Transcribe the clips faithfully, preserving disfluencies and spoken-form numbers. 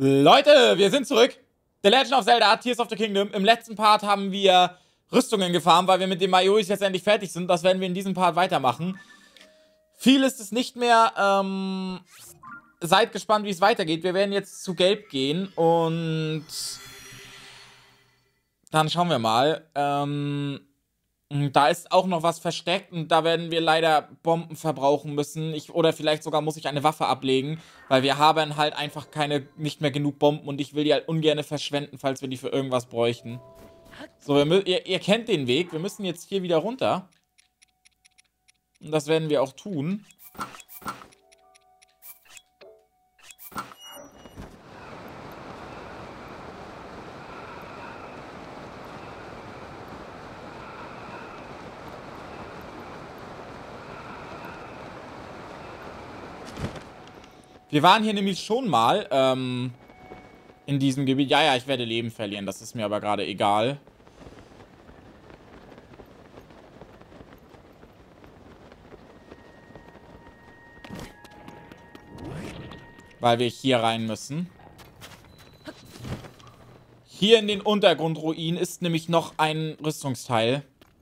Leute, wir sind zurück. The Legend of Zelda, Tears of the Kingdom. Im letzten Part haben wir Rüstungen gefarmt, weil wir mit den Mayoris jetzt endlich fertig sind. Das werden wir in diesem Part weitermachen. Viel ist es nicht mehr. Ähm, seid gespannt, wie es weitergeht. Wir werden jetzt zu Gelb gehen und dann schauen wir mal. Ähm, da ist auch noch was versteckt und da werden wir leider Bomben verbrauchen müssen. Ich, oder vielleicht sogar muss ich eine Waffe ablegen, weil wir haben halt einfach keine, nicht mehr genug Bomben und ich will die halt ungern verschwenden, falls wir die für irgendwas bräuchten. So, wir, ihr, ihr kennt den Weg. Wir müssen jetzt hier wieder runter. Und das werden wir auch tun. Wir waren hier nämlich schon mal, ähm, in diesem Gebiet. Ja, ja, ich werde Leben verlieren. Das ist mir aber gerade egal. Weil wir hier rein müssen. Hier in den Untergrundruinen ist nämlich noch ein Rüstungsteil.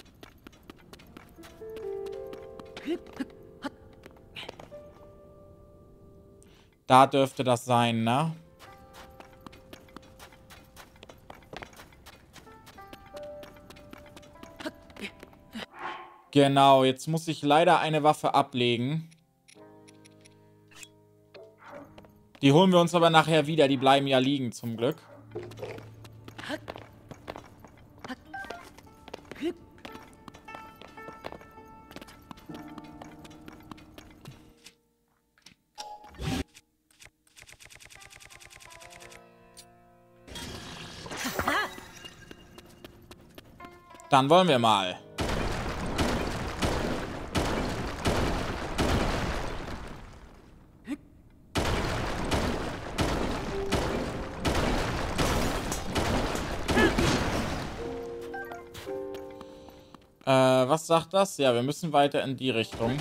Da dürfte das sein, ne? Genau, jetzt muss ich leider eine Waffe ablegen. Die holen wir uns aber nachher wieder. Die bleiben ja liegen, zum Glück. Dann wollen wir mal. Äh, was sagt das? Ja, wir müssen weiter in die Richtung.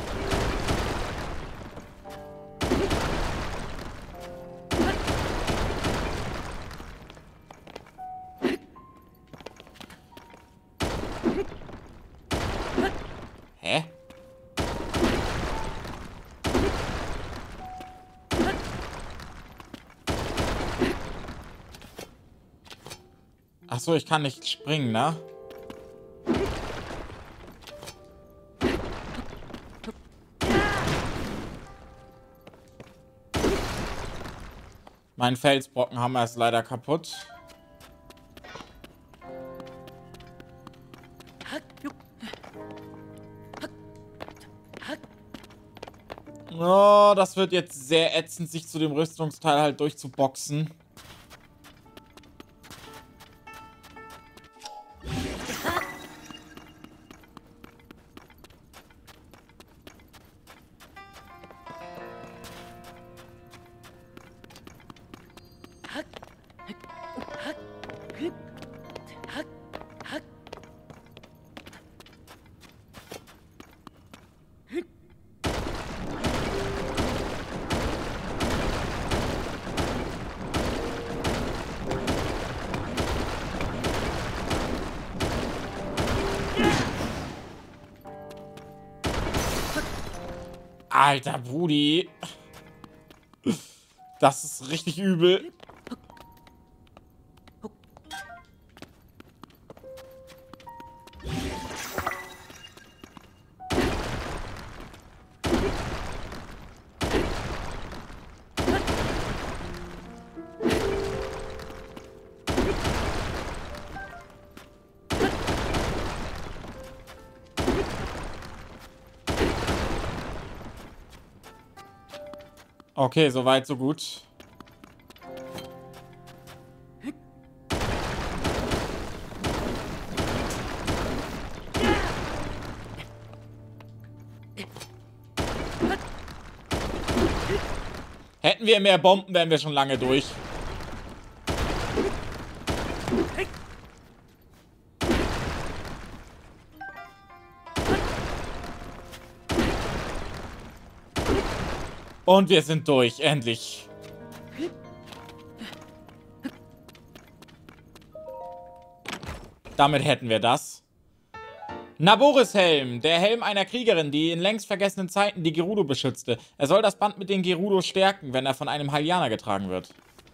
Hä? Ach so, ich kann nicht springen, ne? Mein Felsbrockenhammer ist leider kaputt. Oh, das wird jetzt sehr ätzend, sich zu dem Rüstungsteil halt durchzuboxen. Alter, Brudi. Das ist richtig übel. Okay, soweit, so gut. Hätten wir mehr Bomben, wären wir schon lange durch. Und wir sind durch, endlich. Damit hätten wir das. Naboris-Helm. Der Helm einer Kriegerin, die in längst vergessenen Zeiten die Gerudo beschützte. Er soll das Band mit den Gerudo stärken, wenn er von einem Hylianer getragen wird.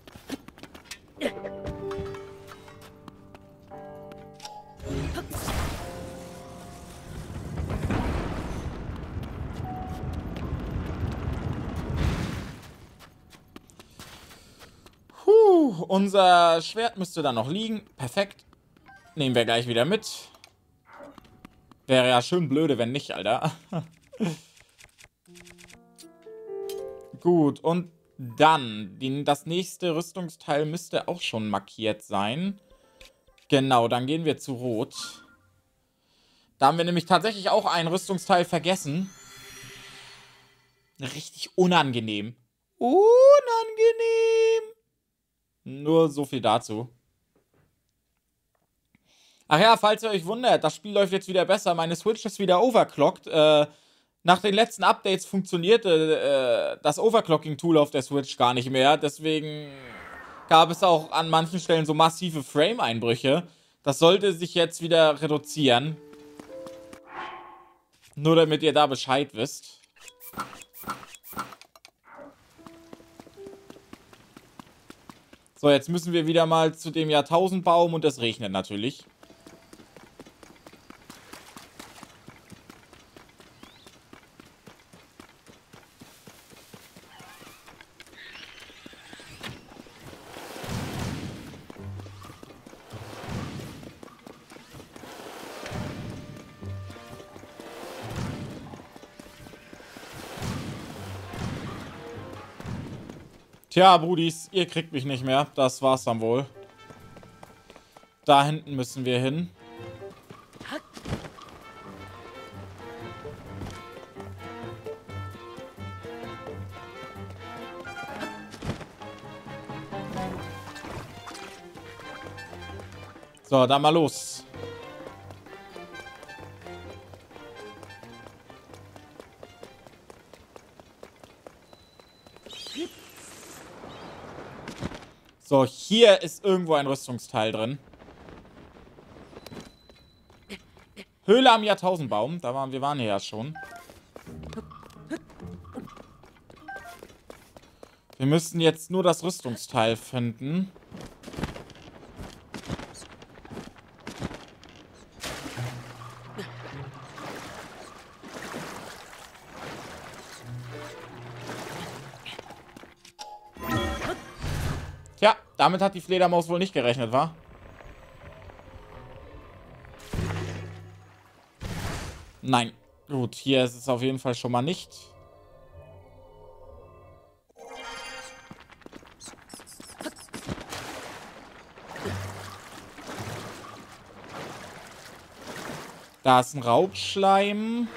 Puh, unser Schwert müsste da noch liegen. Perfekt. Nehmen wir gleich wieder mit. Wäre ja schön blöde, wenn nicht, Alter. Gut, und dann, die, das nächste Rüstungsteil müsste auch schon markiert sein. Genau, dann gehen wir zu Rot. Da haben wir nämlich tatsächlich auch ein Rüstungsteil vergessen. Richtig unangenehm. Unangenehm. Nur so viel dazu. Ach ja, falls ihr euch wundert, das Spiel läuft jetzt wieder besser. Meine Switch ist wieder overclockt. Äh, nach den letzten Updates funktionierte äh, das Overclocking-Tool auf der Switch gar nicht mehr. Deswegen gab es auch an manchen Stellen so massive Frame-Einbrüche. Das sollte sich jetzt wieder reduzieren. Nur damit ihr da Bescheid wisst. So, jetzt müssen wir wieder mal zu dem Jahrtausendbaum und es regnet natürlich. Tja, Brudis, ihr kriegt mich nicht mehr. Das war's dann wohl. Da hinten müssen wir hin. So, dann mal los. So, hier ist irgendwo ein Rüstungsteil drin. Höhle am Jahrtausendbaum. Da waren wir waren hier ja schon. Wir müssten jetzt nur das Rüstungsteil finden. Tja, damit hat die Fledermaus wohl nicht gerechnet, wa? Nein. Gut, hier ist es auf jeden Fall schon mal nicht. Da ist ein Raubschleim.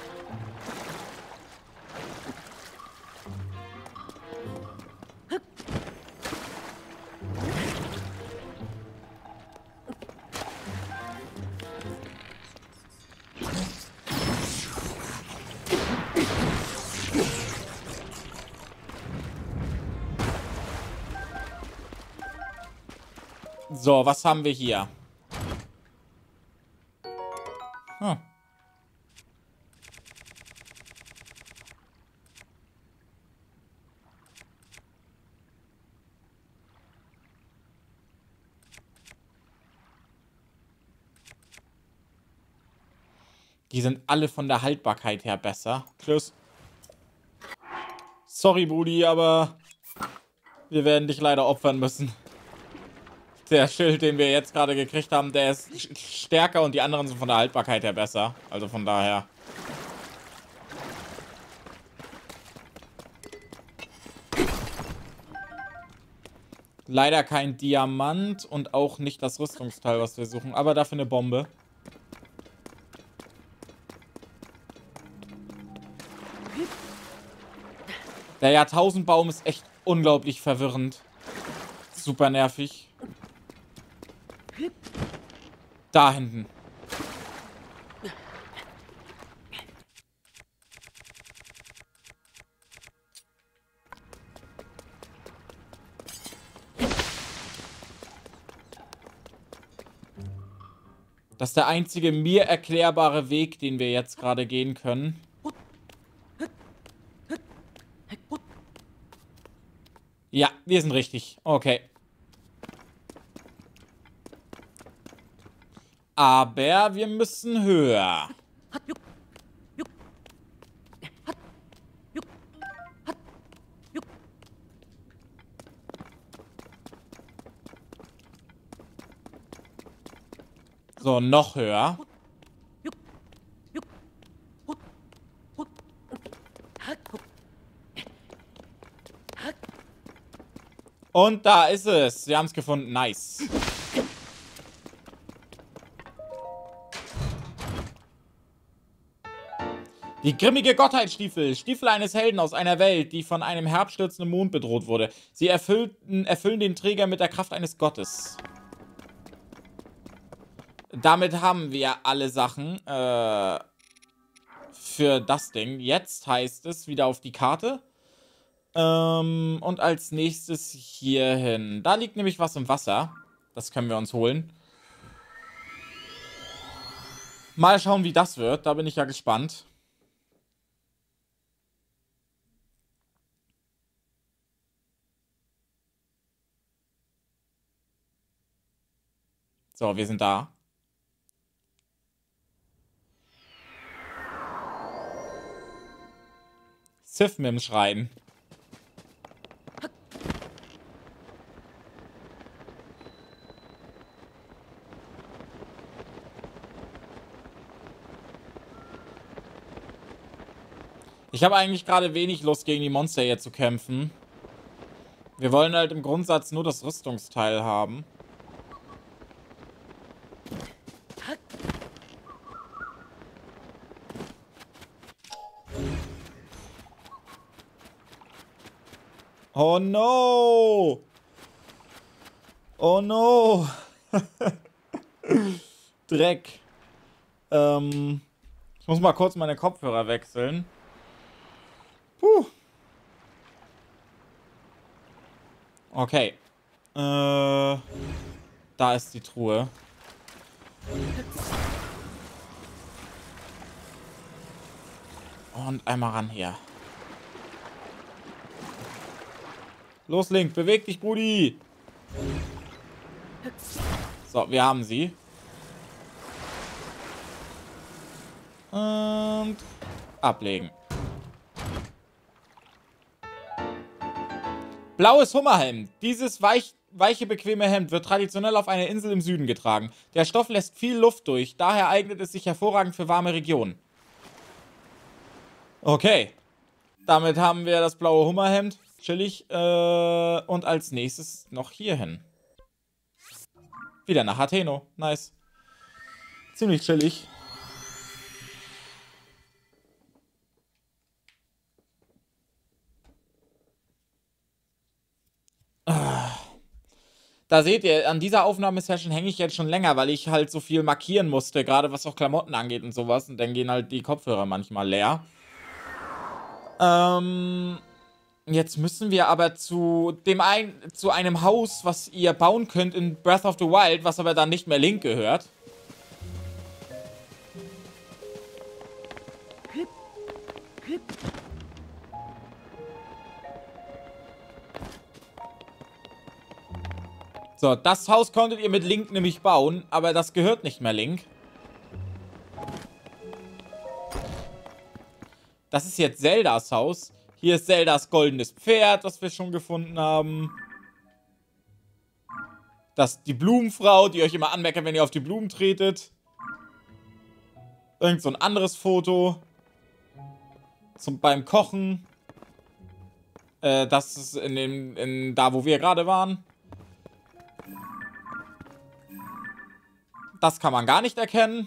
So, was haben wir hier? Hm. Die sind alle von der Haltbarkeit her besser. Tschüss. Sorry, Brudi, aber wir werden dich leider opfern müssen. Der Schild, den wir jetzt gerade gekriegt haben, der ist stärker und die anderen sind von der Haltbarkeit her besser. Also von daher. Leider kein Diamant und auch nicht das Rüstungsteil, was wir suchen, aber dafür eine Bombe. Der Jahrtausendbaum ist echt unglaublich verwirrend. Super nervig. Da hinten. Das ist der einzige mir erklärbare Weg, den wir jetzt gerade gehen können. Ja, wir sind richtig. Okay. Aber wir müssen höher. So, noch höher. Und da ist es. Wir haben es gefunden. Nice. Die grimmige Gottheitsstiefel. Stiefel eines Helden aus einer Welt, die von einem herabstürzenden Mond bedroht wurde. Sie erfüllten, erfüllen den Träger mit der Kraft eines Gottes. Damit haben wir alle Sachen äh, für das Ding. Jetzt heißt es wieder auf die Karte. Ähm, und als nächstes hier hin. Da liegt nämlich was im Wasser. Das können wir uns holen. Mal schauen, wie das wird. Da bin ich ja gespannt. So, wir sind da. Sif mit dem Schreien. Ich habe eigentlich gerade wenig Lust, gegen die Monster hier zu kämpfen. Wir wollen halt im Grundsatz nur das Rüstungsteil haben. Oh no! Oh no! Dreck. Ähm, ich muss mal kurz meine Kopfhörer wechseln. Puh. Okay. Äh, da ist die Truhe. Und einmal ran hier. Los, Link, beweg dich, Brudi. So, wir haben sie. Und ablegen. Blaues Hummerhemd. Dieses weich, weiche, bequeme Hemd wird traditionell auf einer Insel im Süden getragen. Der Stoff lässt viel Luft durch, daher eignet es sich hervorragend für warme Regionen. Okay. Damit haben wir das blaue Hummerhemd. Chillig. Äh, und als nächstes noch hier hin. Wieder nach Atheno. Nice. Ziemlich chillig. Da seht ihr, an dieser Aufnahmesession hänge ich jetzt schon länger, weil ich halt so viel markieren musste, gerade was auch Klamotten angeht und sowas. Und dann gehen halt die Kopfhörer manchmal leer. Ähm, jetzt müssen wir aber zu dem ein, zu einem Haus, was ihr bauen könnt in Breath of the Wild, was aber dann nicht mehr Link gehört. So, das Haus konntet ihr mit Link nämlich bauen, aber das gehört nicht mehr Link. Das ist jetzt Zeldas Haus. Hier ist Zeldas goldenes Pferd, das wir schon gefunden haben. Das ist die Blumenfrau, die euch immer anmeckert, wenn ihr auf die Blumen tretet. Irgend so ein anderes Foto. Zum, beim Kochen. Äh, das ist in dem, in, da, wo wir gerade waren. Das kann man gar nicht erkennen.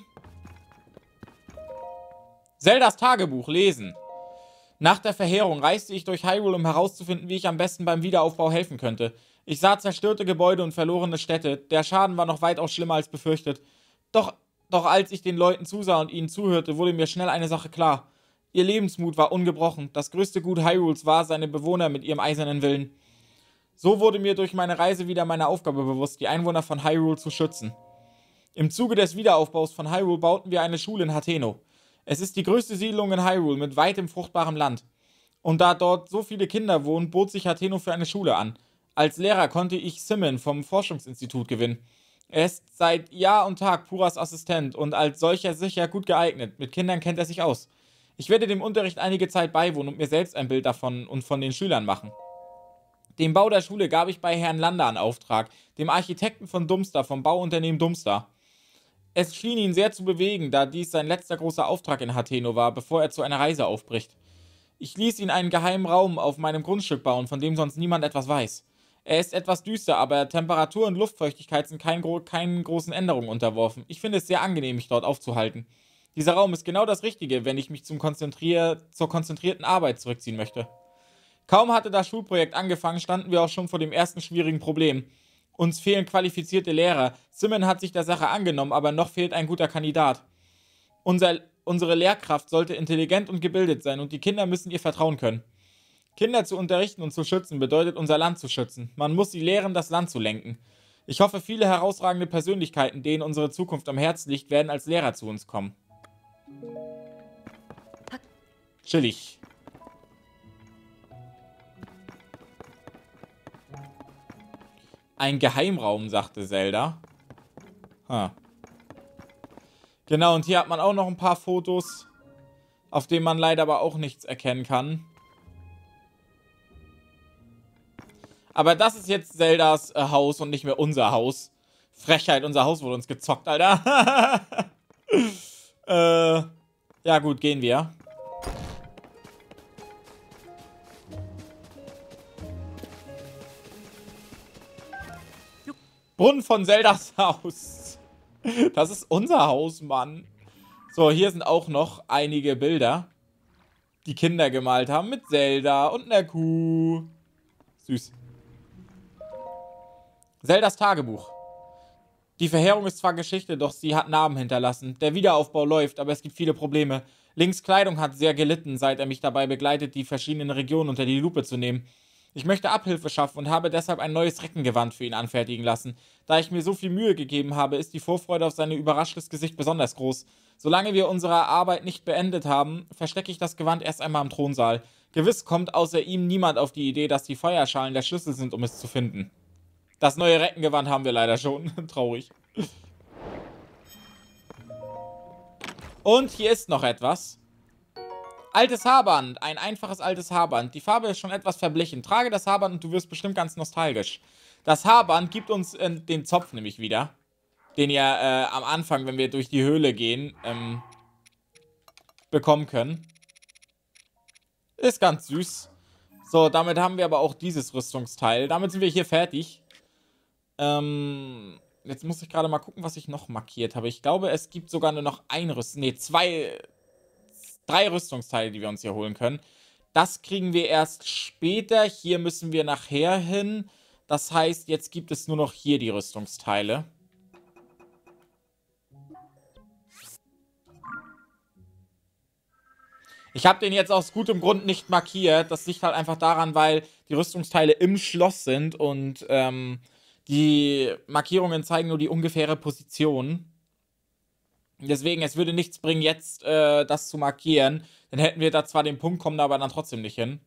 Zeldas Tagebuch lesen. Nach der Verheerung reiste ich durch Hyrule, um herauszufinden, wie ich am besten beim Wiederaufbau helfen könnte. Ich sah zerstörte Gebäude und verlorene Städte. Der Schaden war noch weitaus schlimmer als befürchtet. Doch, doch als ich den Leuten zusah und ihnen zuhörte, wurde mir schnell eine Sache klar. Ihr Lebensmut war ungebrochen. Das größte Gut Hyrules war seine Bewohner mit ihrem eisernen Willen. So wurde mir durch meine Reise wieder meine Aufgabe bewusst, die Einwohner von Hyrule zu schützen. Im Zuge des Wiederaufbaus von Hyrule bauten wir eine Schule in Hateno. Es ist die größte Siedlung in Hyrule mit weitem fruchtbarem Land. Und da dort so viele Kinder wohnen, bot sich Hateno für eine Schule an. Als Lehrer konnte ich Simon vom Forschungsinstitut gewinnen. Er ist seit Jahr und Tag Puras Assistent und als solcher sicher gut geeignet. Mit Kindern kennt er sich aus. Ich werde dem Unterricht einige Zeit beiwohnen und mir selbst ein Bild davon und von den Schülern machen. Den Bau der Schule gab ich bei Herrn Lander in Auftrag, dem Architekten von Dumstar vom Bauunternehmen Dumstar. Es schien ihn sehr zu bewegen, da dies sein letzter großer Auftrag in Hateno war, bevor er zu einer Reise aufbricht. Ich ließ ihn einen geheimen Raum auf meinem Grundstück bauen, von dem sonst niemand etwas weiß. Er ist etwas düster, aber Temperatur und Luftfeuchtigkeit sind kein gro keinen großen Änderungen unterworfen. Ich finde es sehr angenehm, mich dort aufzuhalten. Dieser Raum ist genau das Richtige, wenn ich mich zum Konzentrier zur konzentrierten Arbeit zurückziehen möchte. Kaum hatte das Schulprojekt angefangen, standen wir auch schon vor dem ersten schwierigen Problem. Uns fehlen qualifizierte Lehrer. Simon hat sich der Sache angenommen, aber noch fehlt ein guter Kandidat. Unser, unsere Lehrkraft sollte intelligent und gebildet sein und die Kinder müssen ihr vertrauen können. Kinder zu unterrichten und zu schützen bedeutet, unser Land zu schützen. Man muss sie lehren, das Land zu lenken. Ich hoffe, viele herausragende Persönlichkeiten, denen unsere Zukunft am Herzen liegt, werden als Lehrer zu uns kommen. Chillig. Ein Geheimraum, sagte Zelda. Huh. Genau, und hier hat man auch noch ein paar Fotos, auf denen man leider aber auch nichts erkennen kann. Aber das ist jetzt Zeldas äh, Haus und nicht mehr unser Haus. Frechheit, unser Haus wurde uns gezockt, Alter. äh, ja gut, gehen wir. Brunnen von Zeldas Haus. Das ist unser Haus, Mann. So, hier sind auch noch einige Bilder, die Kinder gemalt haben mit Zelda und einer Kuh. Süß. Zeldas Tagebuch. Die Verheerung ist zwar Geschichte, doch sie hat Narben hinterlassen. Der Wiederaufbau läuft, aber es gibt viele Probleme. Links Kleidung hat sehr gelitten, seit er mich dabei begleitet, die verschiedenen Regionen unter die Lupe zu nehmen. Ich möchte Abhilfe schaffen und habe deshalb ein neues Reckengewand für ihn anfertigen lassen. Da ich mir so viel Mühe gegeben habe, ist die Vorfreude auf sein überraschtes Gesicht besonders groß. Solange wir unsere Arbeit nicht beendet haben, verstecke ich das Gewand erst einmal im Thronsaal. Gewiss kommt außer ihm niemand auf die Idee, dass die Feuerschalen der Schlüssel sind, um es zu finden. Das neue Reckengewand haben wir leider schon. Traurig. Und hier ist noch etwas. Altes Haarband. Ein einfaches altes Haarband. Die Farbe ist schon etwas verblichen. Trage das Haarband und du wirst bestimmt ganz nostalgisch. Das Haarband gibt uns äh, den Zopf nämlich wieder. Den ihr äh, am Anfang, wenn wir durch die Höhle gehen, ähm, bekommen können. Ist ganz süß. So, damit haben wir aber auch dieses Rüstungsteil. Damit sind wir hier fertig. Ähm, jetzt muss ich gerade mal gucken, was ich noch markiert habe. Ich glaube, es gibt sogar nur noch ein Rüstung. Ne, zwei... Drei Rüstungsteile, die wir uns hier holen können. Das kriegen wir erst später. Hier müssen wir nachher hin. Das heißt, jetzt gibt es nur noch hier die Rüstungsteile. Ich habe den jetzt aus gutem Grund nicht markiert. Das liegt halt einfach daran, weil die Rüstungsteile im Schloss sind und ähm, die Markierungen zeigen nur die ungefähre Position. Deswegen, es würde nichts bringen, jetzt äh, das zu markieren. Dann hätten wir da zwar den Punkt, kommen da aber dann trotzdem nicht hin.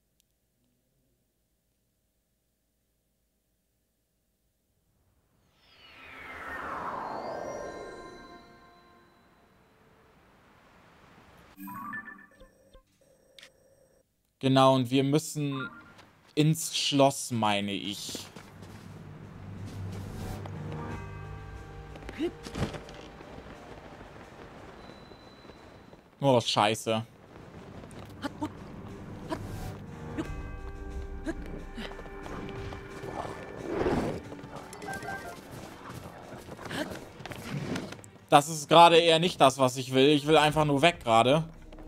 Genau, und wir müssen ins Schloss, meine ich. Oh, scheiße. Das ist gerade eher nicht das, was ich will. Ich will einfach nur weg gerade.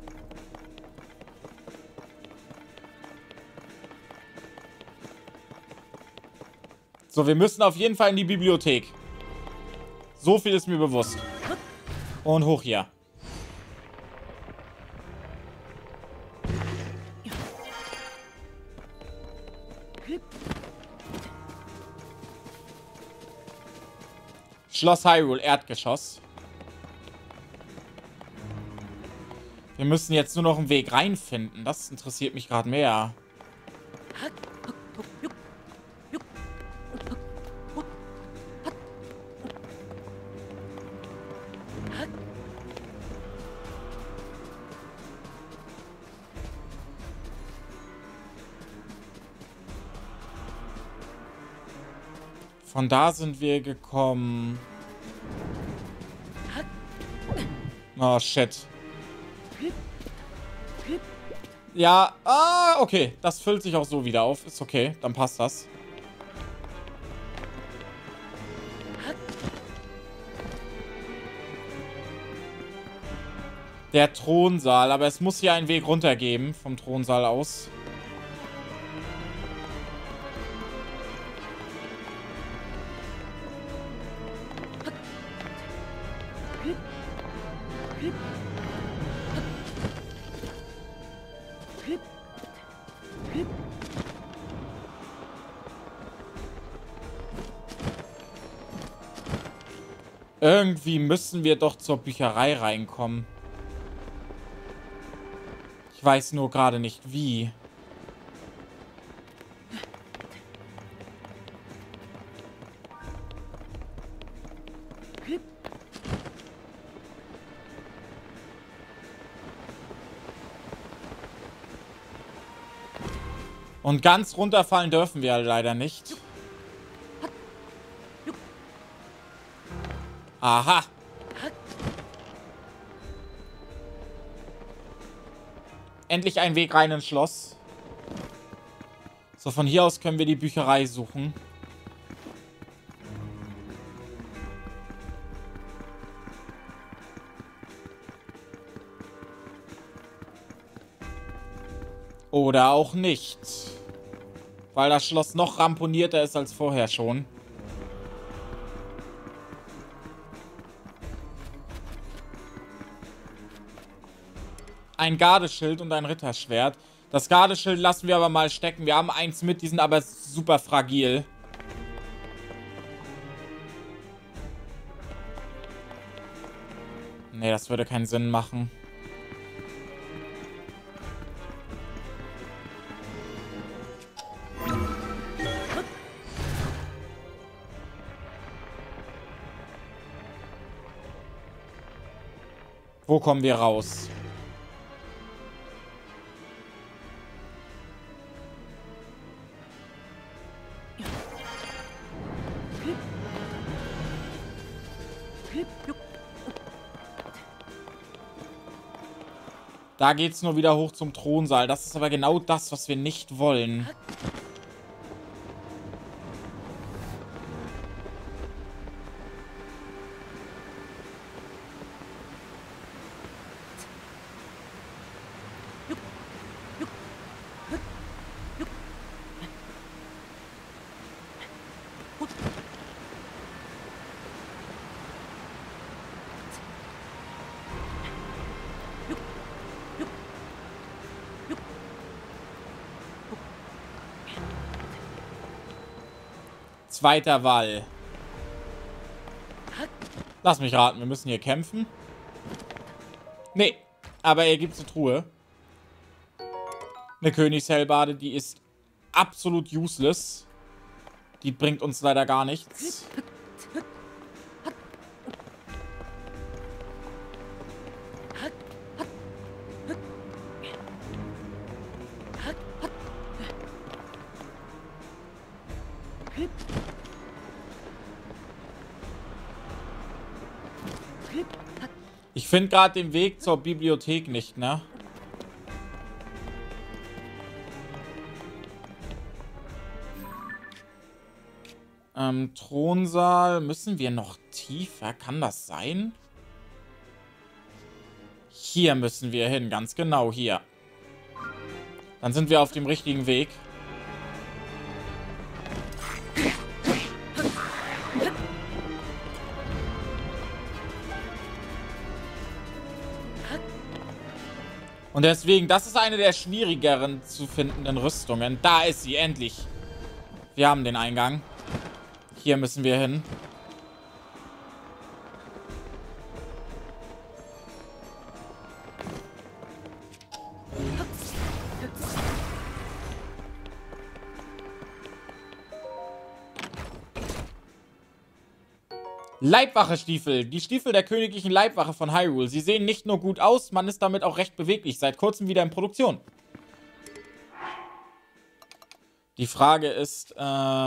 So, wir müssen auf jeden Fall in die Bibliothek. So viel ist mir bewusst. Und hoch hier. Schloss Hyrule, Erdgeschoss. Wir müssen jetzt nur noch einen Weg reinfinden. Das interessiert mich gerade mehr. Von da sind wir gekommen. Oh, shit. Ja, ah, okay. Das füllt sich auch so wieder auf. Ist okay, dann passt das. Der Thronsaal, aber es muss hier einen Weg runter geben vom Thronsaal aus. Irgendwie müssen wir doch zur Bücherei reinkommen. Ich weiß nur gerade nicht wie. Und ganz runterfallen dürfen wir leider nicht. Aha. Endlich ein Weg rein ins Schloss. So, von hier aus können wir die Bücherei suchen. Oder auch nicht. Weil das Schloss noch ramponierter ist als vorher schon. Ein Gardeschild und ein Ritterschwert. Das Gardeschild lassen wir aber mal stecken. Wir haben eins mit, die sind aber super fragil. Nee, das würde keinen Sinn machen. Wo kommen wir raus? Da geht's nur wieder hoch zum Thronsaal. Das ist aber genau das, was wir nicht wollen. Zweiter Wall. Lass mich raten, wir müssen hier kämpfen. Nee, aber hier gibt es eine Truhe. Eine Königshelbade, die ist absolut useless. Die bringt uns leider gar nichts. Ich finde gerade den Weg zur Bibliothek nicht, ne? Ähm, Thronsaal. Müssen wir noch tiefer? Kann das sein? Hier müssen wir hin, ganz genau hier. Dann sind wir auf dem richtigen Weg. Und deswegen, das ist eine der schwierigeren zu findenden Rüstungen. Da ist sie, endlich. Wir haben den Eingang. Hier müssen wir hin. Leibwache-Stiefel. Die Stiefel der königlichen Leibwache von Hyrule. Sie sehen nicht nur gut aus, man ist damit auch recht beweglich. Seit kurzem wieder in Produktion. Die Frage ist, äh...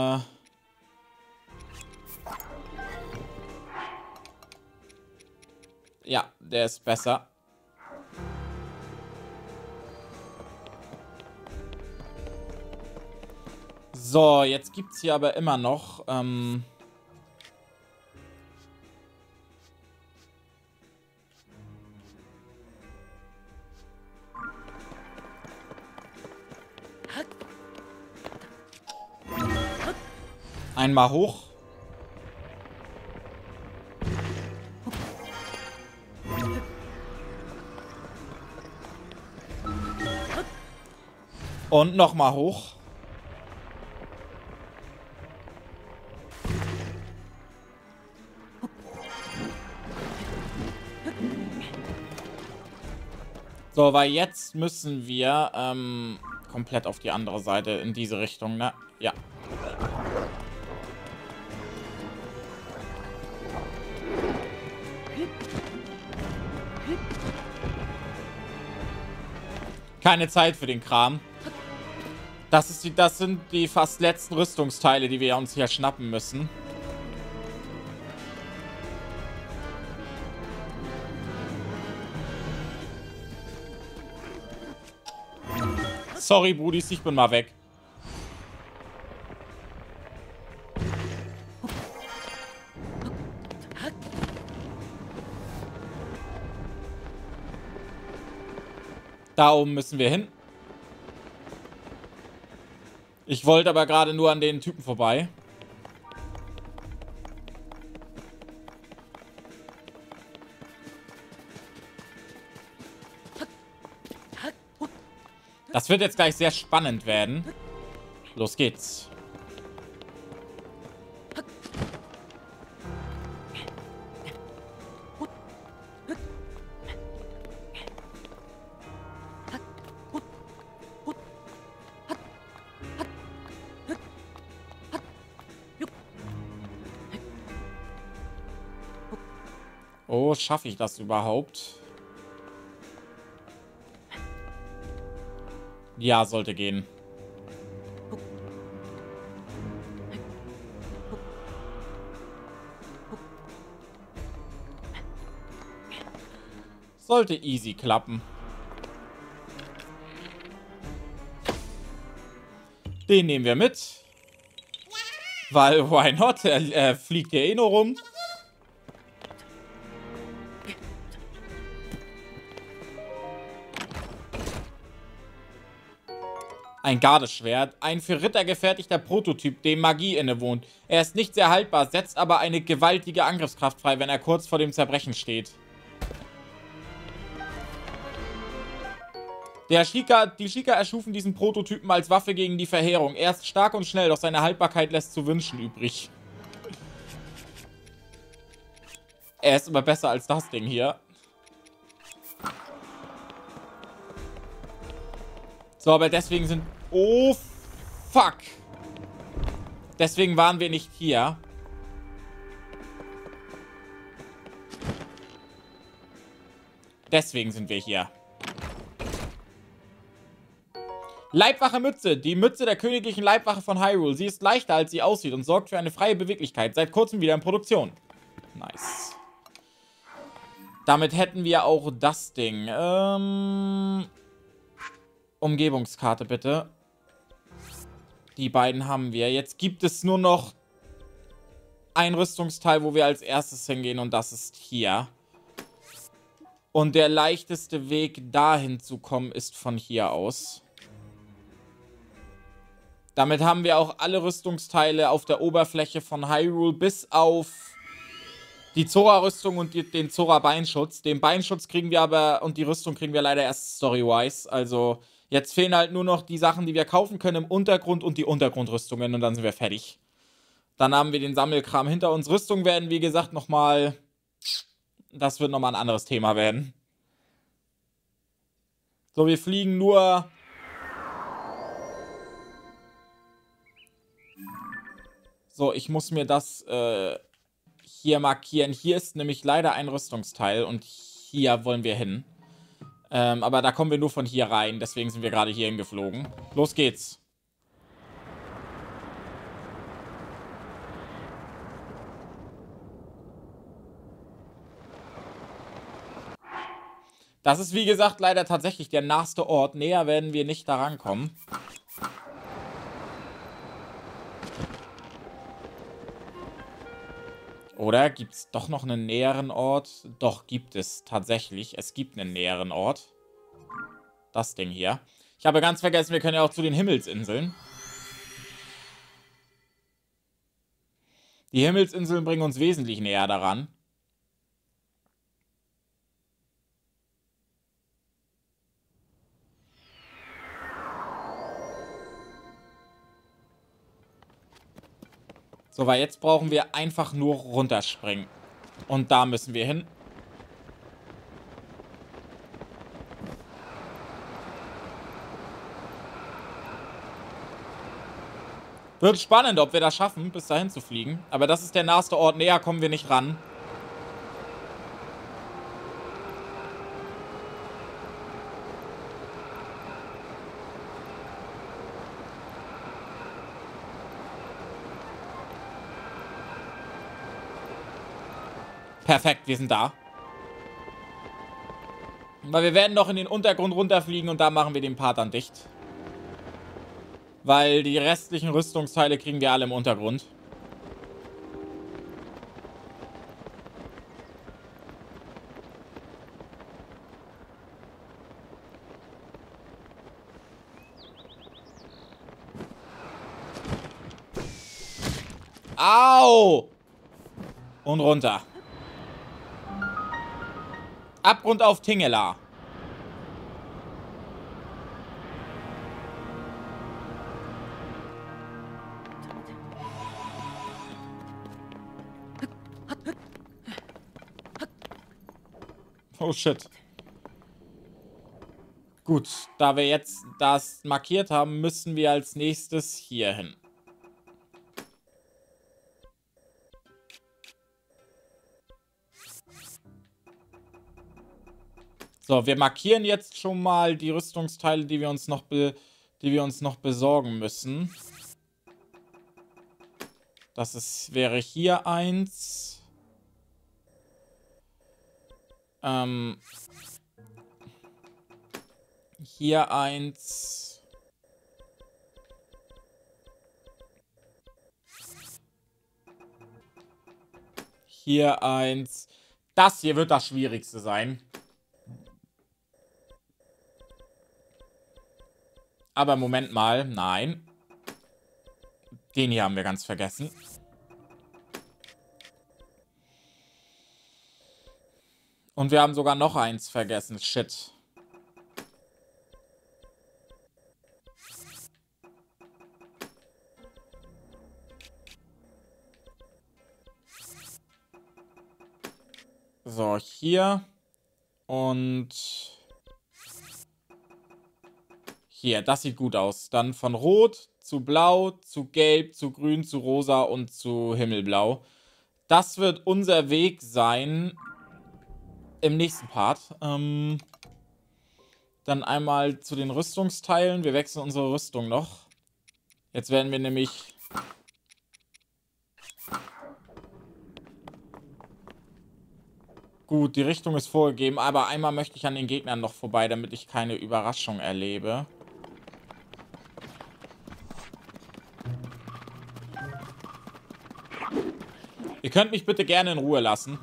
ja, der ist besser. So, jetzt gibt es hier aber immer noch, ähm... einmal hoch. Und nochmal hoch. So, weil jetzt müssen wir ähm, komplett auf die andere Seite, in diese Richtung, ne? Ja. Keine Zeit für den Kram. Das, ist die, das sind die fast letzten Rüstungsteile, die wir uns hier schnappen müssen. Sorry, Brudis, ich bin mal weg. Da oben müssen wir hin. Ich wollte aber gerade nur an den Typen vorbei. Das wird jetzt gleich sehr spannend werden. Los geht's. Oh, schaffe ich das überhaupt? Ja, sollte gehen. Sollte easy klappen. Den nehmen wir mit. Weil, why not? Er, er fliegt ja eh nur rum. Ein Gardeschwert, ein für Ritter gefertigter Prototyp, dem Magie innewohnt. Er ist nicht sehr haltbar, setzt aber eine gewaltige Angriffskraft frei, wenn er kurz vor dem Zerbrechen steht. Der Sheikah, die Sheikah erschufen diesen Prototypen als Waffe gegen die Verheerung. Er ist stark und schnell, doch seine Haltbarkeit lässt zu wünschen übrig. Er ist immer besser als das Ding hier. So, aber deswegen sind... Oh, fuck. Deswegen waren wir nicht hier. Deswegen sind wir hier. Leibwache Mütze. Die Mütze der königlichen Leibwache von Hyrule. Sie ist leichter, als sie aussieht und sorgt für eine freie Beweglichkeit. Seit kurzem wieder in Produktion. Nice. Damit hätten wir auch das Ding. Ähm... Umgebungskarte, bitte. Die beiden haben wir. Jetzt gibt es nur noch ein Rüstungsteil, wo wir als erstes hingehen. Und das ist hier. Und der leichteste Weg, dahin zu kommen, ist von hier aus. Damit haben wir auch alle Rüstungsteile auf der Oberfläche von Hyrule, bis auf die Zora-Rüstung und die, den Zora-Beinschutz. Den Beinschutz kriegen wir aber, und die Rüstung kriegen wir leider erst story-wise. Also jetzt fehlen halt nur noch die Sachen, die wir kaufen können im Untergrund und die Untergrundrüstungen, und dann sind wir fertig. Dann haben wir den Sammelkram hinter uns. Rüstung werden, wie gesagt, nochmal... Das wird nochmal ein anderes Thema werden. So, wir fliegen nur... So, ich muss mir das äh, hier markieren. Hier ist nämlich leider ein Rüstungsteil und hier wollen wir hin. Ähm, aber da kommen wir nur von hier rein, deswegen sind wir gerade hier hingeflogen. Los geht's. Das ist, wie gesagt, leider tatsächlich der naheste Ort. Näher werden wir nicht da rankommen. Oder gibt es doch noch einen näheren Ort? Doch, gibt es tatsächlich. Es gibt einen näheren Ort. Das Ding hier. Ich habe ganz vergessen, wir können ja auch zu den Himmelsinseln. Die Himmelsinseln bringen uns wesentlich näher daran. So, weil jetzt brauchen wir einfach nur runterspringen. Und da müssen wir hin. Wird spannend, ob wir das schaffen, bis dahin zu fliegen. Aber das ist der naheste Ort. Näher kommen wir nicht ran. Perfekt, wir sind da. Weil wir werden noch in den Untergrund runterfliegen und da machen wir den Part dann dicht. Weil die restlichen Rüstungsteile kriegen wir alle im Untergrund. Au! Und runter. Abgrund auf Tingela. Oh shit. Gut, da wir jetzt das markiert haben, müssen wir als nächstes hier hin. So, wir markieren jetzt schon mal die Rüstungsteile, die wir uns noch, be die wir uns noch besorgen müssen. Das ist, wäre hier eins. Ähm, hier eins. Hier eins. Das hier wird das Schwierigste sein. Aber Moment mal, nein. Den hier haben wir ganz vergessen. Und wir haben sogar noch eins vergessen. Shit. So, hier. Und hier, das sieht gut aus. Dann von Rot zu Blau, zu Gelb, zu Grün, zu Rosa und zu Himmelblau. Das wird unser Weg sein im nächsten Part. Ähm, dann einmal zu den Rüstungsteilen. Wir wechseln unsere Rüstung noch. Jetzt werden wir nämlich... Gut, die Richtung ist vorgegeben, aber einmal möchte ich an den Gegnern noch vorbei, damit ich keine Überraschung erlebe. Ihr könnt mich bitte gerne in Ruhe lassen.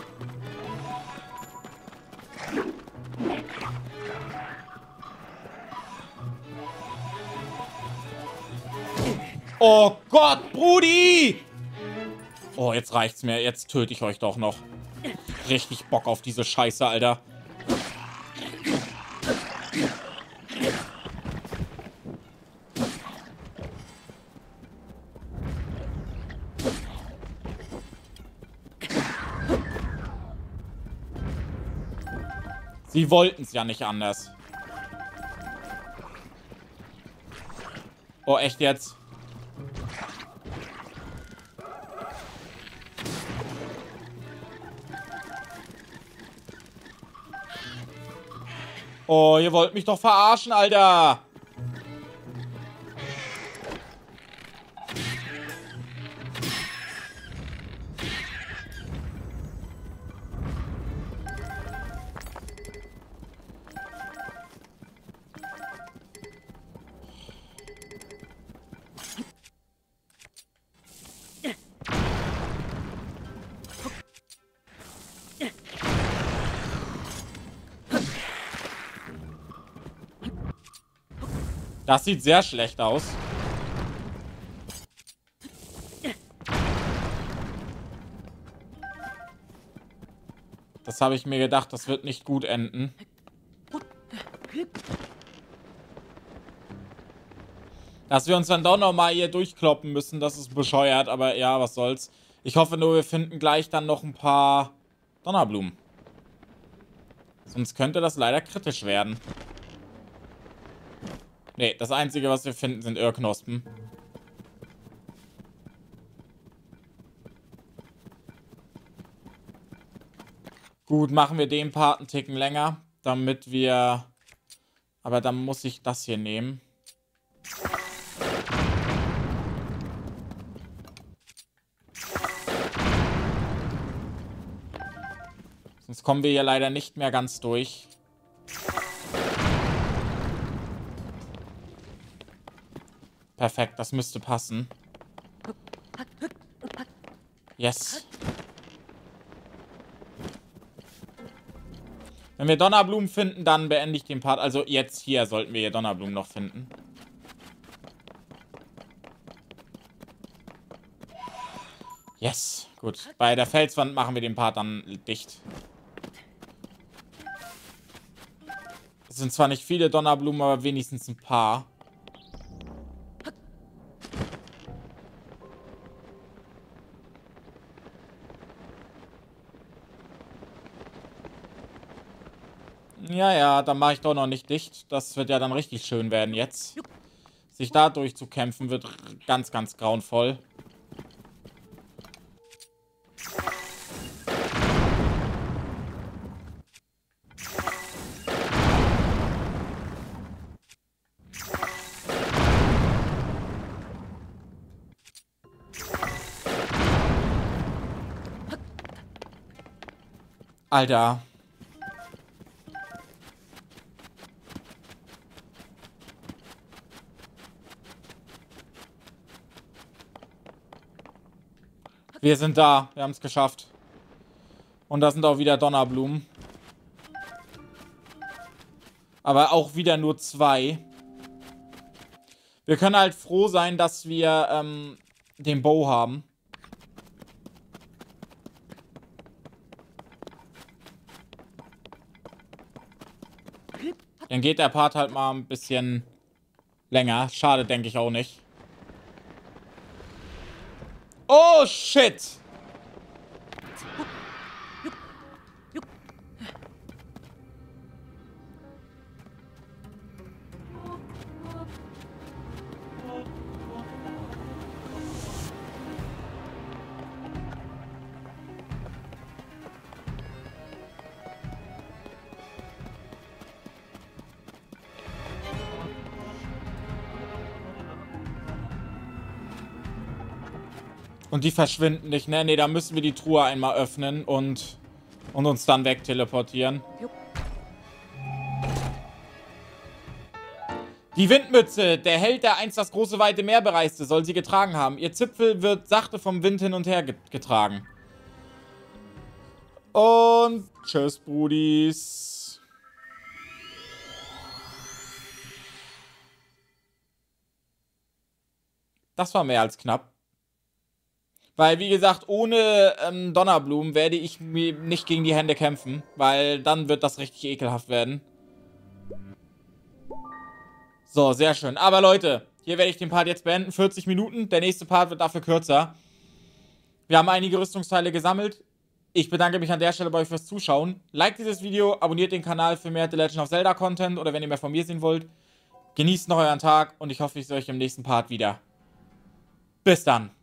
Oh Gott, Brudi! Oh, jetzt reicht's mir. Jetzt töte ich euch doch noch. Richtig Bock auf diese Scheiße, Alter. Sie wollten es ja nicht anders. Oh, echt jetzt? Oh, ihr wollt mich doch verarschen, Alter. Das sieht sehr schlecht aus. Das habe ich mir gedacht, das wird nicht gut enden. Dass wir uns dann doch nochmal hier durchkloppen müssen, das ist bescheuert, aber ja, was soll's. Ich hoffe nur, wir finden gleich dann noch ein paar Donnerblumen. Sonst könnte das leider kritisch werden. Nee, das Einzige, was wir finden, sind Irrknospen. Gut, machen wir den Part einen Ticken länger, damit wir... Aber dann muss ich das hier nehmen. Sonst kommen wir hier leider nicht mehr ganz durch. Perfekt, das müsste passen. Yes. Wenn wir Donnerblumen finden, dann beende ich den Part. Also jetzt hier sollten wir hier Donnerblumen noch finden. Yes, gut. Bei der Felswand machen wir den Part dann dicht. Es sind zwar nicht viele Donnerblumen, aber wenigstens ein paar. Ja, ja, dann mache ich doch noch nicht dicht. Das wird ja dann richtig schön werden jetzt. Sich da durchzukämpfen wird ganz, ganz grauenvoll. Alter. Wir sind da. Wir haben es geschafft. Und da sind auch wieder Donnerblumen. Aber auch wieder nur zwei. Wir können halt froh sein, dass wir ähm, den Bow haben. Dann geht der Part halt mal ein bisschen länger. Schade, denke ich auch nicht. Oh, shit! Und die verschwinden nicht, ne? Ne, da müssen wir die Truhe einmal öffnen und, und uns dann wegteleportieren. Die Windmütze, der Held, der einst das große weite Meer bereiste, soll sie getragen haben. Ihr Zipfel wird sachte vom Wind hin und her getragen. Und tschüss, Brudis. Das war mehr als knapp. Weil, wie gesagt, ohne ähm, Donnerblumen werde ich mir nicht gegen die Hände kämpfen. Weil dann wird das richtig ekelhaft werden. So, sehr schön. Aber Leute, hier werde ich den Part jetzt beenden. vierzig Minuten. Der nächste Part wird dafür kürzer. Wir haben einige Rüstungsteile gesammelt. Ich bedanke mich an der Stelle bei euch fürs Zuschauen. Liked dieses Video, abonniert den Kanal für mehr The Legend of Zelda Content oder wenn ihr mehr von mir sehen wollt. Genießt noch euren Tag und ich hoffe, ich sehe euch im nächsten Part wieder. Bis dann.